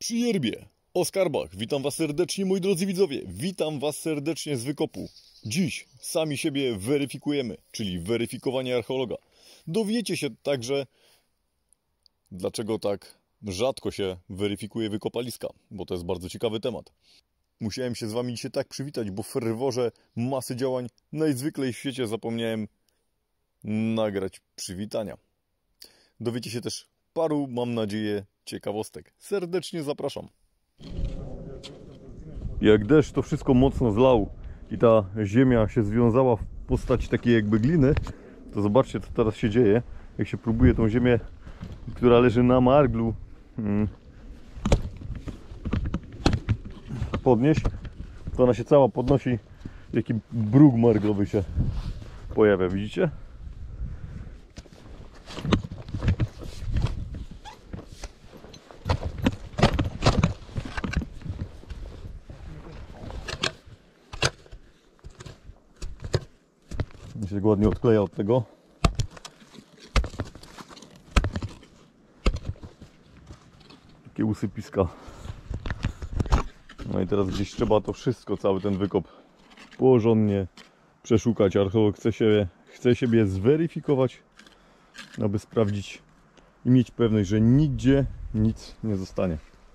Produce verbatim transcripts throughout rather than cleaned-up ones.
Przy yerbie, o skarbach. Witam Was serdecznie, moi drodzy widzowie. Witam Was serdecznie z wykopu. Dziś sami siebie weryfikujemy, czyli weryfikowanie archeologa. Dowiecie się także, dlaczego tak rzadko się weryfikuje wykopaliska, bo to jest bardzo ciekawy temat. Musiałem się z Wami dzisiaj tak przywitać, bo w ferworze masy działań najzwyklej w świecie zapomniałem nagrać przywitania. Dowiecie się też paru, mam nadzieję, ciekawostek. Serdecznie zapraszam. Jak deszcz to wszystko mocno zlał i ta ziemia się związała w postaci takiej jakby gliny, to zobaczcie, co teraz się dzieje. Jak się próbuje tą ziemię, która leży na marglu, hmm, podnieść, to ona się cała podnosi, jaki bruk marglowy się pojawia, widzicie? Się go ładnie odkleja od tego. Takie usypiska. No i teraz gdzieś trzeba to wszystko, cały ten wykop porządnie przeszukać. Archeolog chce, się, chce siebie zweryfikować, aby sprawdzić i mieć pewność, że nigdzie nic nie zostanie.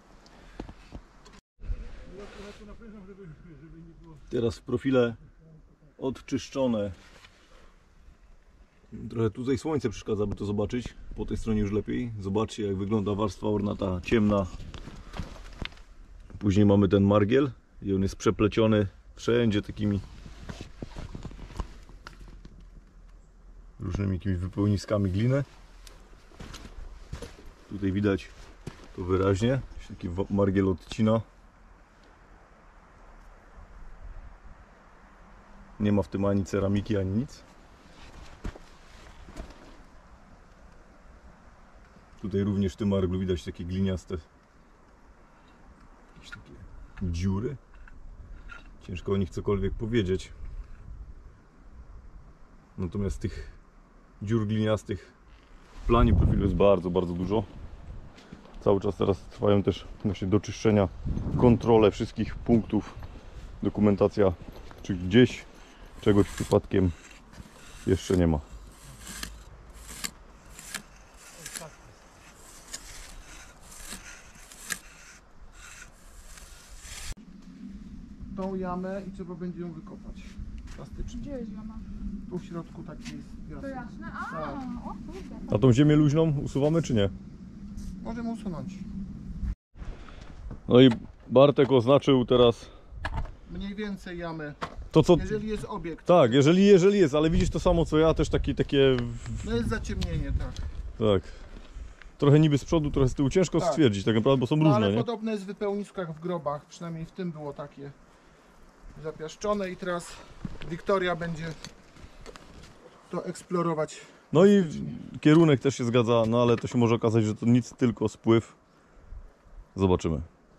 Teraz w profile odczyszczone. Trochę tutaj słońce przeszkadza, by to zobaczyć. Po tej stronie już lepiej. Zobaczcie, jak wygląda warstwa ornata ciemna. Później mamy ten margiel i on jest przepleciony wszędzie takimi różnymi jakimiś wypełniskami gliny. Tutaj widać to wyraźnie. Taki margiel odcina. Nie ma w tym ani ceramiki, ani nic. Tutaj również w tym marglu widać takie gliniaste jakieś takie dziury. Ciężko o nich cokolwiek powiedzieć. Natomiast tych dziur gliniastych w planie profilu jest bardzo, bardzo dużo. Cały czas teraz trwają też właśnie do czyszczenia kontrole wszystkich punktów. Dokumentacja, czy gdzieś czegoś przypadkiem jeszcze nie ma. Tą jamę i trzeba będzie ją wykopać plastycznie. Gdzie jest jama? Tu w środku taki jest To piasek. jasne? A, Tak. o kurde. A tą ziemię luźną usuwamy, czy nie? Możemy usunąć. No i Bartek oznaczył teraz Mniej więcej jamy, to, co... jeżeli jest obiekt. Tak, jeżeli, jeżeli jest, ale widzisz to samo co ja, też takie, takie... No jest zaciemnienie, tak. Tak. Trochę niby z przodu, trochę z tyłu. Ciężko Tak. stwierdzić tak naprawdę, bo są No, różne, ale nie? podobne jest w wypełniskach w grobach, przynajmniej w tym było takie zapiaszczone i teraz Wiktoria będzie to eksplorować. No i kierunek też się zgadza, no ale to się może okazać, że to nic, tylko spływ. Zobaczymy.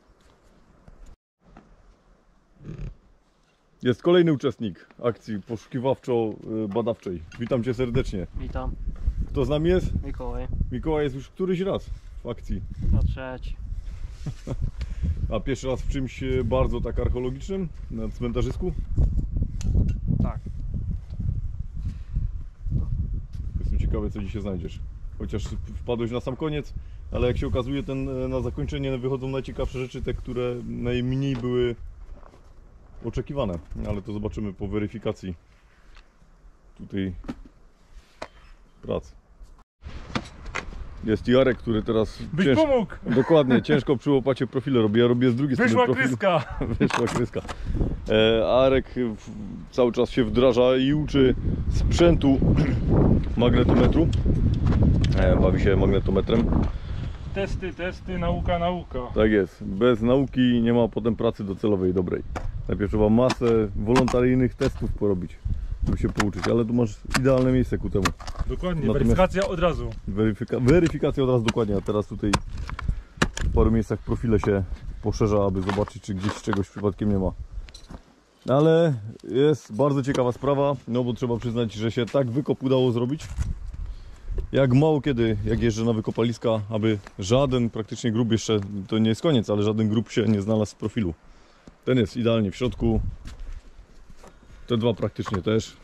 Jest kolejny uczestnik akcji poszukiwawczo-badawczej. Witam Cię serdecznie. Witam, Kto z nami jest? Mikołaj. Mikołaj jest już któryś raz w akcji. To trzeci. A pierwszy raz w czymś bardzo tak archeologicznym? Na cmentarzysku? Tak. Jestem ciekawy, co dzisiaj znajdziesz. Chociaż wpadłeś na sam koniec, ale jak się okazuje, ten, na zakończenie wychodzą najciekawsze rzeczy, te, które najmniej były oczekiwane. Ale to zobaczymy po weryfikacji tutaj prac. Jest Jarek, który teraz Byś cięż... pomógł! Dokładnie, ciężko przy łopacie profile robi. Ja robię z drugiej strony Wyszła profilu. kryska! Wyszła kryska. E, Arek w, cały czas się wdraża i uczy sprzętu magnetometru. E, bawi się magnetometrem. Testy, testy, nauka, nauka. Tak jest. Bez nauki nie ma potem pracy docelowej dobrej. Najpierw trzeba masę wolontaryjnych testów porobić, żeby się pouczyć, ale tu masz idealne miejsce ku temu. Dokładnie, Natomiast- weryfikacja od razu. Weryfika weryfikacja od razu dokładnie, a teraz tutaj w paru miejscach profile się poszerza, aby zobaczyć, czy gdzieś czegoś przypadkiem nie ma. Ale jest bardzo ciekawa sprawa, no bo trzeba przyznać, że się tak wykop udało zrobić, Jak mało kiedy, jak jeżdżę na wykopaliska, aby żaden praktycznie grób jeszcze, to nie jest koniec, ale żaden grób się nie znalazł z profilu. Ten jest idealnie w środku. Te dwa praktycznie też.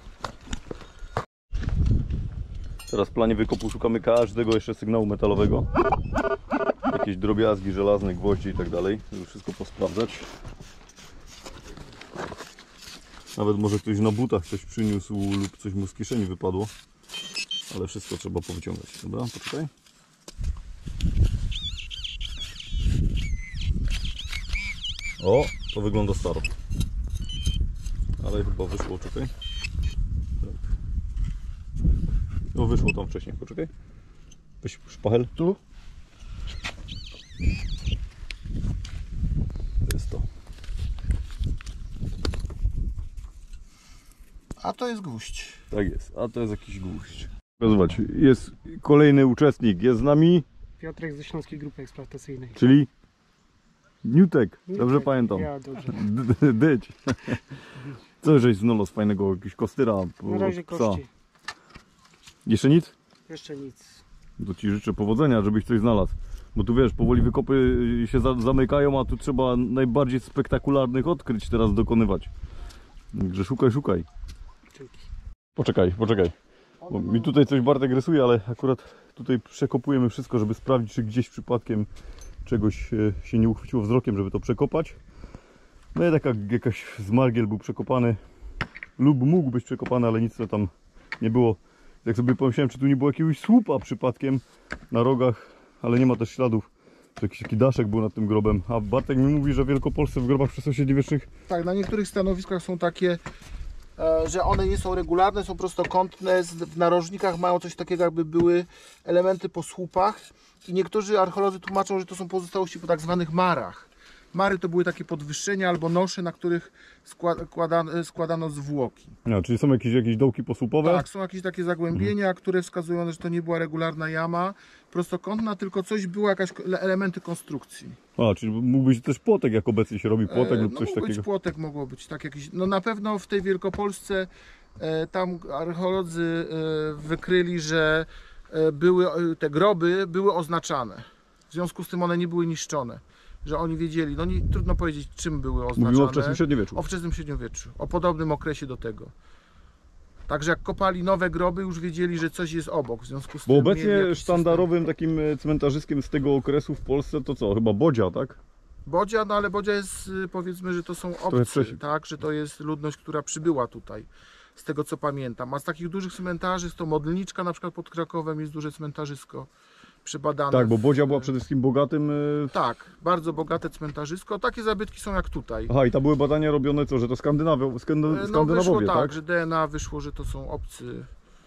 Teraz w planie wykopu szukamy każdego jeszcze sygnału metalowego. Jakieś drobiazgi żelazne, gwoździe i tak dalej. Żeby wszystko posprawdzać. Nawet może ktoś na butach coś przyniósł lub coś mu z kieszeni wypadło. Ale wszystko trzeba powyciągać. Dobra, poczekaj. O, to wygląda staro. Ale chyba wyszło, czekaj. Tak. No wyszło tam wcześniej, poczekaj. Weź szpachel. Tu? To jest to. A to jest gwóźdź. Tak jest, a to jest jakiś gwóźdź. Zobacz, jest kolejny uczestnik, jest z nami, Piotrek ze Śląskiej Grupy Eksploatacyjnej. czyli Niutek, dobrze Niutek, pamiętam. Ja dobrze. D- Dyć. Co żeś znalazł fajnego, jakiś kostyra, Na razie psa? kości. Jeszcze nic? Jeszcze nic. To ci życzę powodzenia, żebyś coś znalazł. Bo tu wiesz, powoli wykopy się za zamykają, a tu trzeba najbardziej spektakularnych odkryć teraz dokonywać. Także szukaj, szukaj. Dzięki. Poczekaj, poczekaj. Bo mi tutaj coś Bartek rysuje, ale akurat tutaj przekopujemy wszystko, żeby sprawdzić, czy gdzieś przypadkiem czegoś się nie uchwyciło wzrokiem, żeby to przekopać. No i taka jakaś zmargiel był przekopany lub mógł być przekopany, ale nic tam nie było. Jak sobie pomyślałem, czy tu nie było jakiegoś słupa przypadkiem na rogach, ale nie ma też śladów. To jakiś taki daszek był nad tym grobem. A Bartek mi mówi, że w Wielkopolsce w grobach średniowiecznych Tak, na niektórych stanowiskach są takie, e, że one nie są regularne, są prostokątne, z- w narożnikach mają coś takiego, jakby były elementy po słupach i niektórzy archeolodzy tłumaczą, że to są pozostałości po tak zwanych marach. Mary to były takie podwyższenia albo nosze, na których skła- kładano, składano zwłoki. no, czyli są jakieś, jakieś dołki posłupowe. Tak, są jakieś takie zagłębienia, które wskazują, że to nie była regularna jama prostokątna, tylko coś było, jakaś elementy konstrukcji. A, czyli mógłbyś też płotek, jak obecnie się robi płotek E, lub no, coś mógł być takiego. płotek, mogło być tak jakiś. No na pewno w tej Wielkopolsce e, tam archeolodzy e, wykryli, że e, były e, te groby były oznaczane. W związku z tym one nie były niszczone. Że oni wiedzieli, no nie, trudno powiedzieć, czym były oznaczone. Mówimy o wczesnym średniowieczu. O wczesnym średniowieczu, o podobnym okresie do tego. Także jak kopali nowe groby, już wiedzieli, że coś jest obok. W związku z Bo tym mieli obecnie jakiś sztandarowym takim cmentarzyskiem z tego okresu w Polsce to co? Chyba Bodzia, tak? Bodzia, no ale Bodzia jest, y, powiedzmy, że to są jest obcy, wcześniej. tak, że to jest ludność, która przybyła tutaj, z tego co pamiętam. A z takich dużych cmentarzy, to Modlniczka na przykład pod Krakowem jest duże cmentarzysko przebadane. Tak, bo w- Bodzia była przede wszystkim bogatym... y, Tak, bardzo bogate cmentarzysko. Takie zabytki są jak tutaj. Aha, i tam były badania robione co, że to Skandynawio... Skandy... No wyszło Skandynawowie, tak, tak? że D N A wyszło, że to są obcy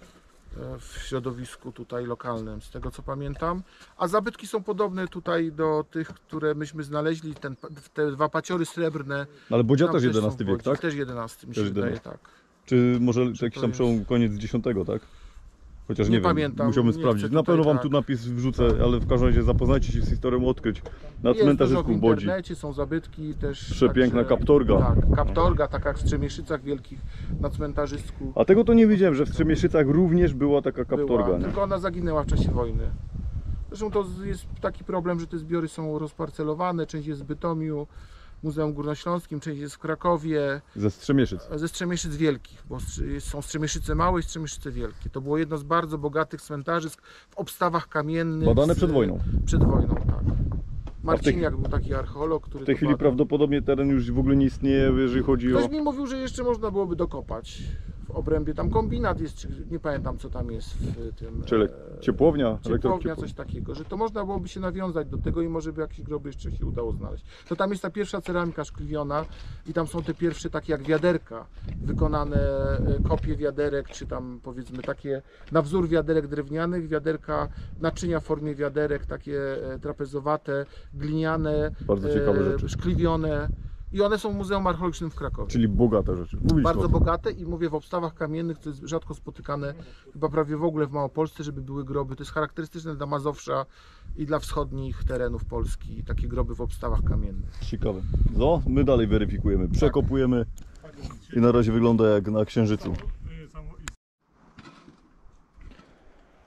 e, w środowisku tutaj lokalnym, z tego co pamiętam. A zabytki są podobne tutaj do tych, które myśmy znaleźli, ten, te dwa paciory srebrne. Ale Bodzia Tam też są jedenasty w wiek, Łodzi. tak? Też jedenasty mi się Też wydaje, jedenasty. tak. Czy może Czy jakiś to tam jest- przełom koniec dziesiątego, tak? Chociaż nie, Nie wiem, pamiętam, musiałbym nie sprawdzić. chcę Na tutaj, pewno wam tak. tu napis wrzucę, ale w każdym razie zapoznajcie się z historią odkryć na Jest dużo cmentarzysku w w Bodzi. internecie, są zabytki też. Przepiękna także- kaptorga. Tak, kaptorga, taka jak w Strzemieszycach Wielkich na cmentarzysku. A tego to nie wiedziałem, że w Strzemieszycach również była taka kaptorga, Była, nie? tylko ona zaginęła w czasie wojny. Zresztą to jest taki problem, że te zbiory są rozparcelowane, część jest w Bytomiu, Muzeum Górnośląskim, część jest w Krakowie, Ze Strzemieszyc. ze Strzemieszyc Wielkich, bo strzy- są Strzemieszyce Małe i Strzemieszyce Wielkie. To było jedno z bardzo bogatych cmentarzysk w obstawach kamiennych. Badane z- przed wojną. Przed wojną, tak. Marciniak był taki archeolog, który W tej to chwili badał. prawdopodobnie teren już w ogóle nie istnieje, jeżeli chodzi o... Ktoś mi mówił, że jeszcze można byłoby dokopać w obrębie. Tam kombinat jest, czy nie pamiętam co tam jest w tym. Czy e, ciepłownia? Ciepłownia, coś takiego, że to można byłoby się nawiązać do tego i może by jakieś groby jeszcze się udało znaleźć. To tam jest ta pierwsza ceramika szkliwiona i tam są te pierwsze takie jak wiaderka, wykonane e, kopie wiaderek, czy tam powiedzmy takie na wzór wiaderek drewnianych, wiaderka, naczynia w formie wiaderek, takie e, trapezowate, gliniane, Bardzo ciekawe rzeczy. szkliwione i one są w Muzeum Archeologicznym w Krakowie. Czyli bogate rzeczy. Mówiliśmy Bardzo o tym. bogate i mówię w obstawach kamiennych, to jest rzadko spotykane chyba prawie w ogóle w Małopolsce, żeby były groby. To jest charakterystyczne dla Mazowsza i dla wschodnich terenów Polski, takie groby w obstawach kamiennych. Ciekawe. No, my dalej weryfikujemy, przekopujemy i na razie wygląda jak na Księżycu.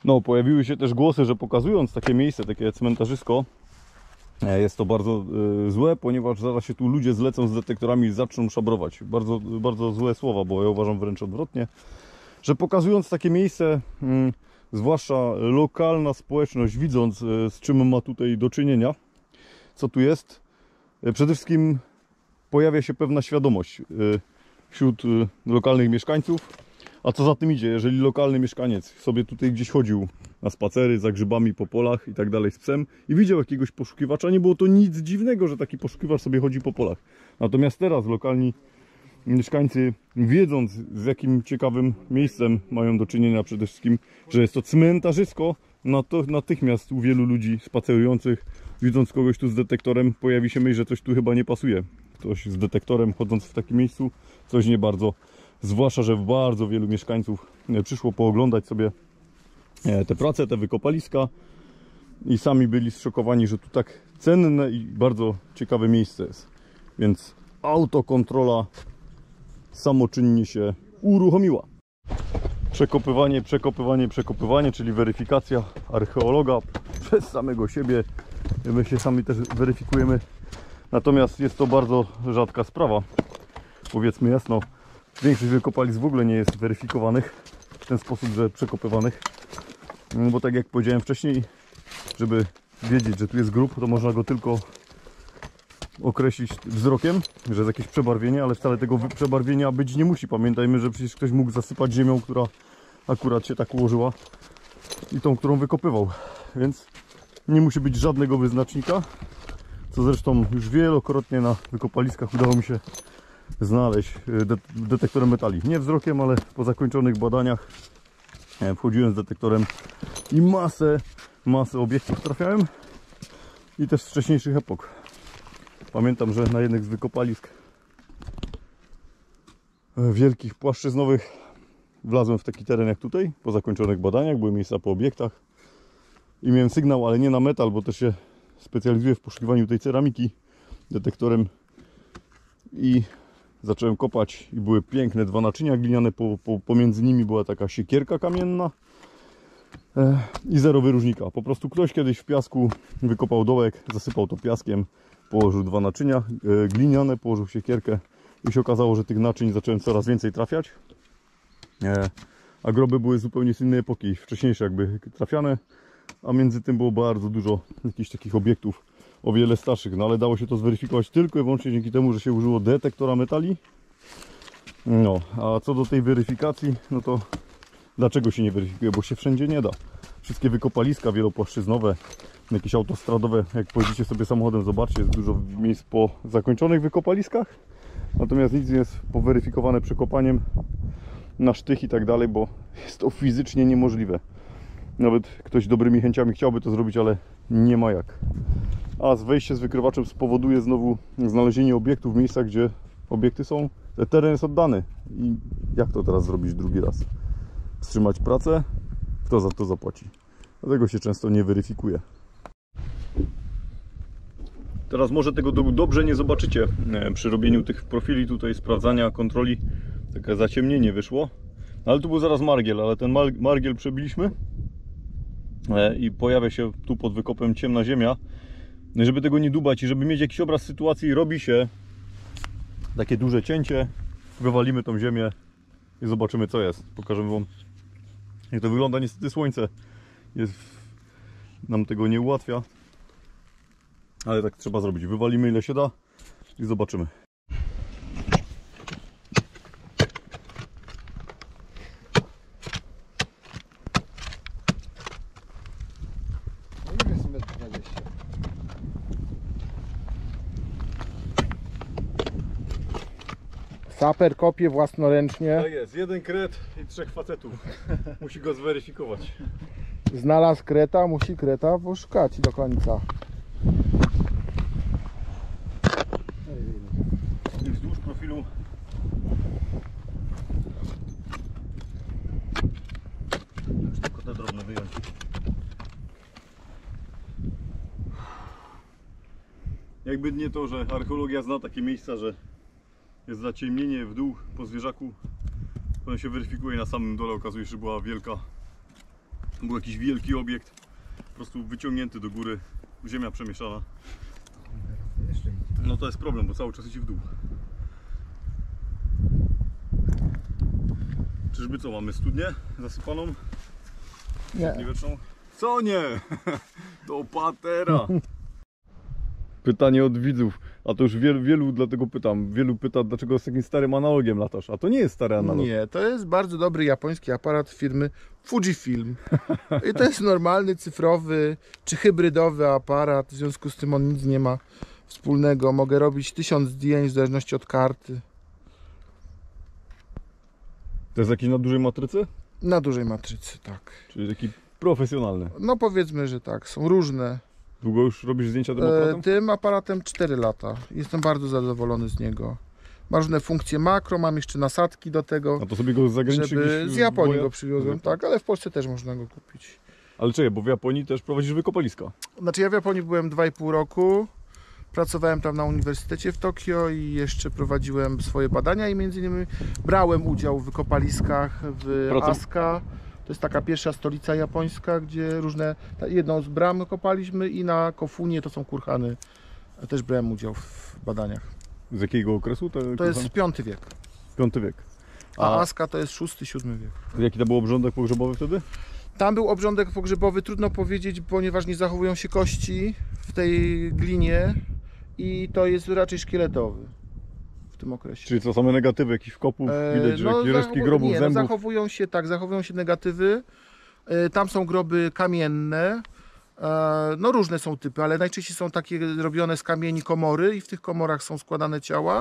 No, pojawiły się też głosy, że pokazując takie miejsce, takie cmentarzysko, jest to bardzo y, złe, ponieważ zaraz się tu ludzie zlecą z detektorami i zaczną szabrować. Bardzo, bardzo złe słowa, bo ja uważam wręcz odwrotnie, że pokazując takie miejsce, y, zwłaszcza lokalna społeczność, widząc y, z czym ma tutaj do czynienia, co tu jest, y, przede wszystkim pojawia się pewna świadomość y, wśród y, lokalnych mieszkańców. A co za tym idzie, jeżeli lokalny mieszkaniec sobie tutaj gdzieś chodził na spacery za grzybami po polach i tak dalej z psem i widział jakiegoś poszukiwacza, nie było to nic dziwnego, że taki poszukiwacz sobie chodzi po polach. Natomiast teraz lokalni mieszkańcy, wiedząc z jakim ciekawym miejscem mają do czynienia, przede wszystkim, że jest to cmentarzysko, no to natychmiast u wielu ludzi spacerujących, widząc kogoś tu z detektorem, pojawi się myśl, że coś tu chyba nie pasuje. Ktoś z detektorem chodząc w takim miejscu, coś nie bardzo. Zwłaszcza, że bardzo wielu mieszkańców przyszło pooglądać sobie te prace, te wykopaliska i sami byli zszokowani, że tu tak cenne i bardzo ciekawe miejsce jest. Więc autokontrola samoczynnie się uruchomiła. Przekopywanie, przekopywanie, przekopywanie, czyli weryfikacja archeologa przez samego siebie. My się sami też weryfikujemy. Natomiast jest to bardzo rzadka sprawa. Powiedzmy jasno, większość wykopalisk w ogóle nie jest weryfikowanych w ten sposób, że przekopywanych. No bo tak jak powiedziałem wcześniej, żeby wiedzieć, że tu jest grób, to można go tylko określić wzrokiem, że jest jakieś przebarwienie, ale wcale tego przebarwienia być nie musi. Pamiętajmy, że przecież ktoś mógł zasypać ziemią, która akurat się tak ułożyła i tą, którą wykopywał. Więc nie musi być żadnego wyznacznika, co zresztą już wielokrotnie na wykopaliskach udało mi się znaleźć detektorem metali. Nie wzrokiem, ale po zakończonych badaniach wchodziłem z detektorem i masę, masę obiektów trafiałem i też z wcześniejszych epok. Pamiętam, że na jednych z wykopalisk wielkich płaszczyznowych wlazłem w taki teren jak tutaj, po zakończonych badaniach, były miejsca po obiektach i miałem sygnał, ale nie na metal, bo też się specjalizuję w poszukiwaniu tej ceramiki detektorem i zacząłem kopać i były piękne dwa naczynia gliniane, po, po, pomiędzy nimi była taka siekierka kamienna e, i zero wyróżnika. Po prostu ktoś kiedyś w piasku wykopał dołek, zasypał to piaskiem, położył dwa naczynia e, gliniane, położył siekierkę i się okazało, że tych naczyń zacząłem coraz więcej trafiać. E, a groby były zupełnie z innej epoki, wcześniejsze jakby trafiane, a między tym było bardzo dużo jakichś takich obiektów o wiele starszych, no ale dało się to zweryfikować tylko i wyłącznie dzięki temu, że się użyło detektora metali. No, a co do tej weryfikacji, no to dlaczego się nie weryfikuje? Bo się wszędzie nie da. Wszystkie wykopaliska wielopłaszczyznowe, jakieś autostradowe, jak pojedziecie sobie samochodem, zobaczcie, jest dużo miejsc po zakończonych wykopaliskach, natomiast nic nie jest poweryfikowane przekopaniem na sztych i tak dalej, bo jest to fizycznie niemożliwe. Nawet ktoś dobrymi chęciami chciałby to zrobić, ale nie ma jak. A z wejście z wykrywaczem spowoduje znowu znalezienie obiektów w miejscach, gdzie obiekty są, teren jest oddany. I jak to teraz zrobić drugi raz? Wstrzymać pracę? Kto za to zapłaci? Dlatego się często nie weryfikuje. Teraz może tego dobrze nie zobaczycie przy robieniu tych profili tutaj, sprawdzania, kontroli. Takie zaciemnienie wyszło. Ale tu był zaraz margiel, ale ten margiel przebiliśmy i pojawia się tu pod wykopem ciemna ziemia. No i żeby tego nie dubać i żeby mieć jakiś obraz sytuacji, robi się takie duże cięcie, wywalimy tą ziemię i zobaczymy co jest. Pokażemy wam, jak to wygląda. Niestety słońce jest, nam tego nie ułatwia, ale tak trzeba zrobić. Wywalimy ile się da i zobaczymy. Saper kopie własnoręcznie. Tak jest, jeden kret i trzech facetów. Musi go zweryfikować. Znalazł kreta, musi kreta poszukać do końca. I wzdłuż profilu już tylko te drobne wyjąć. Jakby nie to, że archeologia zna takie miejsca, że jest zaciemnienie w dół po zwierzaku, potem się weryfikuje, na samym dole okazuje się, że była wielka Był jakiś wielki obiekt, po prostu wyciągnięty do góry, ziemia przemieszana. No to jest problem, bo cały czas idzie w dół. Czyżby co, mamy studnię zasypaną? Nie. Średniowieczną? Co nie? To patera! Pytanie od widzów, a to już wielu, wielu dlatego pytam, wielu pyta, dlaczego z takim starym analogiem latasz, a to nie jest stary analog. Nie, to jest bardzo dobry japoński aparat firmy Fujifilm. I to jest normalny, cyfrowy czy hybrydowy aparat, w związku z tym on nic nie ma wspólnego. Mogę robić tysiąc zdjęć w zależności od karty. To jest jakiś na dużej matrycy? Na dużej matrycy, tak. Czyli taki profesjonalny. No powiedzmy, że tak, są różne. Długo już robisz zdjęcia tym E, aparatem? tym aparatem cztery lata. Jestem bardzo zadowolony z niego. Ma różne funkcje makro, mam jeszcze nasadki do tego, A to sobie go z zagranicy żeby gdzieś z Japonii woja- go przywiozłem, tak, ale w Polsce też można go kupić. Ale czekaj, bo w Japonii też prowadzisz wykopaliska. Znaczy ja w Japonii byłem dwa i pół roku, pracowałem tam na uniwersytecie w Tokio i jeszcze prowadziłem swoje badania i między innymi brałem udział w wykopaliskach w Pracow- Asuka. To jest taka pierwsza stolica japońska, gdzie różne, ta- jedną z bram kopaliśmy i na Kofunie, to są kurhany, też brałem udział w badaniach. Z jakiego okresu? To, To jest piąty wiek, piąty wiek. a A Asuka to jest szósty, siódmy wiek. jaki to był obrządek pogrzebowy wtedy? Tam był obrządek pogrzebowy, trudno powiedzieć, ponieważ nie zachowują się kości w tej glinie i to jest raczej szkieletowy w tym okresie. Czyli co, same negatywy jakichś wkopów, E, widać, że no, jakieś resztki zachowu- grobów, nie, no, zębów. zachowują się, tak, zachowują się negatywy. E, Tam są groby kamienne. E, No różne są typy, ale najczęściej są takie robione z kamieni komory i w tych komorach są składane ciała.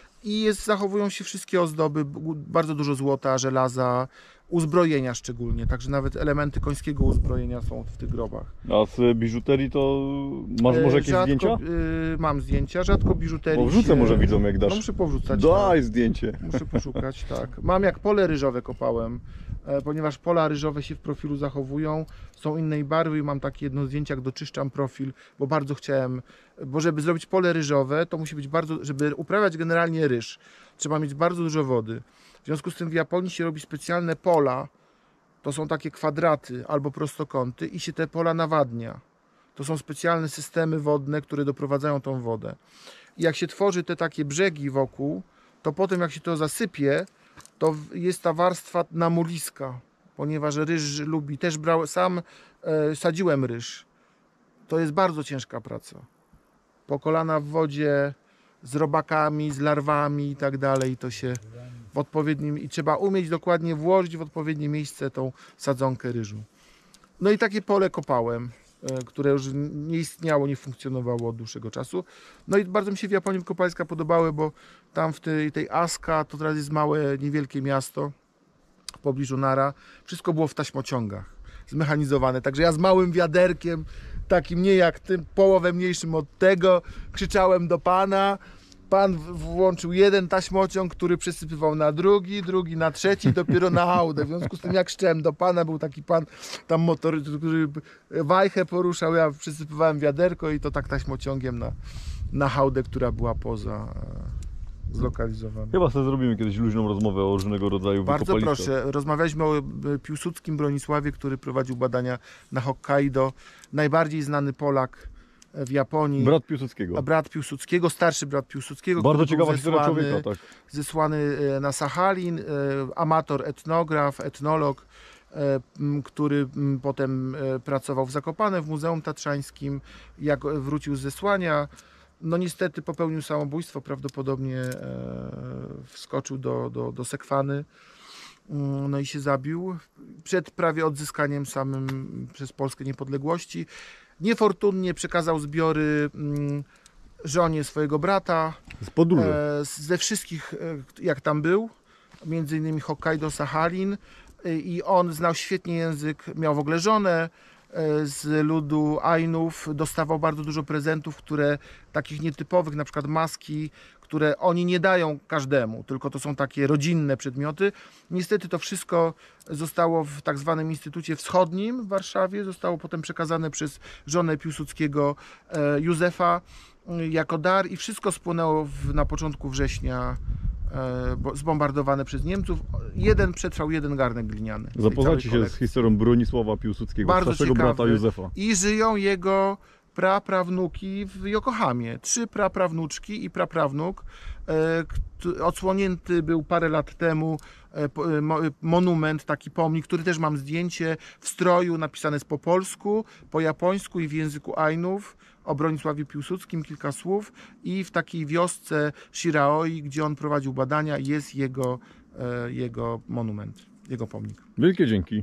I jest, zachowują się wszystkie ozdoby, b- bardzo dużo złota, żelaza, uzbrojenia szczególnie, także nawet elementy końskiego uzbrojenia są w tych grobach. A z biżuterii to masz może jakieś Rzadko, zdjęcia? y, mam zdjęcia, rzadko biżuterię. Bo wrzucę może widzom jak dasz. No muszę powrzucać. Daj tak. zdjęcie. Muszę poszukać, tak. Mam jak pole ryżowe kopałem, e, ponieważ pola ryżowe się w profilu zachowują, są innej barwy i mam takie jedno zdjęcie, jak doczyszczam profil, bo bardzo chciałem, bo żeby zrobić pole ryżowe, to musi być bardzo, żeby uprawiać generalnie ryż, trzeba mieć bardzo dużo wody. W związku z tym w Japonii się robi specjalne pola, to są takie kwadraty albo prostokąty i się te pola nawadnia. To są specjalne systemy wodne, które doprowadzają tą wodę. I jak się tworzy te takie brzegi wokół, to potem jak się to zasypie, to w- jest ta warstwa namuliska, ponieważ ryż lubi, też brałem, sam e, sadziłem ryż. To jest bardzo ciężka praca. Po kolana w wodzie, z robakami, z larwami i tak dalej, to się w odpowiednim, i trzeba umieć dokładnie włożyć w odpowiednie miejsce tą sadzonkę ryżu. No i takie pole kopałem, e, które już nie istniało, nie funkcjonowało od dłuższego czasu. No i bardzo mi się w Japonii wykopaliska podobały, bo tam w tej, tej Asuka, to teraz jest małe, niewielkie miasto w pobliżu Nara, wszystko było w taśmociągach, zmechanizowane, także ja z małym wiaderkiem, takim nie jak tym, połowę mniejszym od tego, krzyczałem do pana. Pan w- włączył jeden taśmociąg, który przesypywał na drugi, drugi na trzeci, dopiero na hałdę. W związku z tym jak krzyczałem do pana, był taki pan tam motor, który wajchę poruszał, ja przesypywałem wiaderko i to tak taśmociągiem na, na hałdę, która była poza e, zlokalizowana. Chyba sobie zrobimy kiedyś luźną rozmowę o różnego rodzaju Bardzo wykopaliskach. proszę. Rozmawialiśmy o e, Piłsudskim Bronisławie, który prowadził badania na Hokkaido. Najbardziej znany Polak w Japonii. Brat Piłsudskiego. A brat Piłsudskiego, starszy brat Piłsudskiego, Bardzo który był ciekawa historia zesłany, człowieka, tak. zesłany e, na Sachalin, e, amator etnograf, etnolog, e, m, który m, potem e, pracował w Zakopane w Muzeum Tatrzańskim. Jak wrócił z zesłania, no niestety popełnił samobójstwo, prawdopodobnie e, wskoczył do, do, do Sekwany, mm, no i się zabił przed prawie odzyskaniem samym przez Polskę niepodległości. Niefortunnie przekazał zbiory mm, żonie swojego brata, Z podróży. e, ze wszystkich, e, jak tam był, między innymi Hokkaido, Sachalin, e, i on znał świetnie język, miał w ogóle żonę e, z ludu Ainów, dostawał bardzo dużo prezentów, które takich nietypowych, na przykład maski, które oni nie dają każdemu, tylko to są takie rodzinne przedmioty. Niestety to wszystko zostało w tak zwanym Instytucie Wschodnim w Warszawie, zostało potem przekazane przez żonę Piłsudskiego, e, Józefa, e, jako dar i wszystko spłynęło w, na początku września e, bo- zbombardowane przez Niemców. Jeden przetrwał jeden garnek gliniany. z tej Zapoznajcie całej się z kolekcji. historią Bronisława Piłsudskiego, Bardzo starszego ciekawy. brata Józefa. I żyją jego praprawnuki w Yokohamie. Trzy praprawnuczki i praprawnuk. E, kt- Odsłonięty był parę lat temu e, po- e, mo- e, monument, taki pomnik, który też mam zdjęcie w stroju, napisane jest po polsku, po japońsku i w języku Ainów. O Bronisławie Piłsudskim kilka słów i w takiej wiosce Shiraoi, gdzie on prowadził badania, jest jego, e, jego monument, jego pomnik. Wielkie dzięki.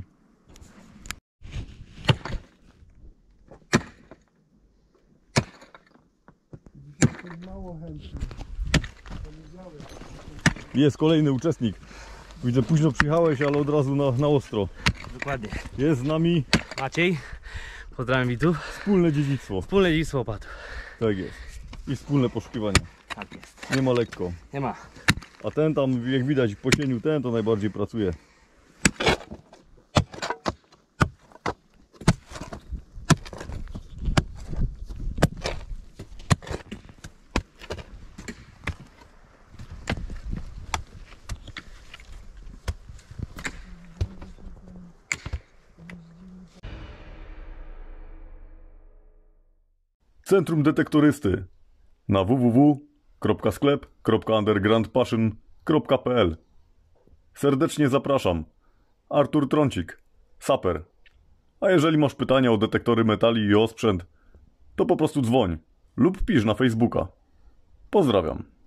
Jest kolejny uczestnik. Widzę, późno przyjechałeś, ale od razu na, na ostro. Dokładnie. Jest z nami Maciej, pozdrawiam widzów. wspólne dziedzictwo. Wspólne dziedzictwo opatów. Tak jest. I wspólne poszukiwania. Tak jest. Nie ma lekko. Nie ma. A ten tam, jak widać po cieniu, ten to najbardziej pracuje. Centrum Detektorysty na w w w kropka sklep kropka undergroundpassion kropka p l. Serdecznie zapraszam. Artur Trącik, saper. A jeżeli masz pytania o detektory metali i o sprzęt, to po prostu dzwoń lub pisz na Facebooka. Pozdrawiam.